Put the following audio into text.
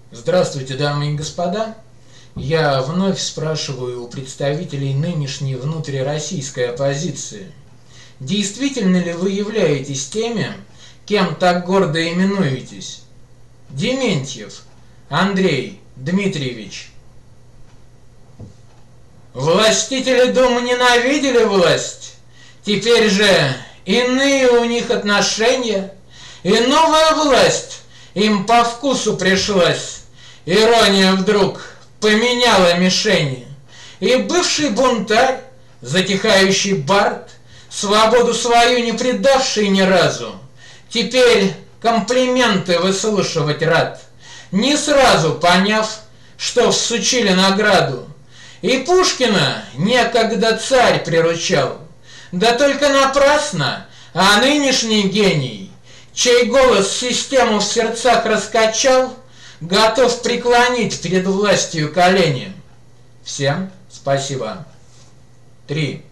Здравствуйте, дамы и господа. Я вновь спрашиваю у представителей нынешней внутрироссийской оппозиции. Действительно ли вы являетесь теми, кем так гордо именуетесь? Дементьев Андрей Дмитриевич. Властители Думы ненавидели власть. Теперь же иные у них отношения, и новая власть им по вкусу пришлась. Ирония вдруг поменяла мишени, и бывший бунтарь, затихающий бард, свободу свою не предавший ни разу, теперь комплименты выслушивать рад, не сразу поняв, что всучили награду. И Пушкина некогда царь приручал, да только напрасно, а нынешний гений, чей голос систему в сердцах раскачал, готов преклонить перед властью колени. Всем спасибо. 3.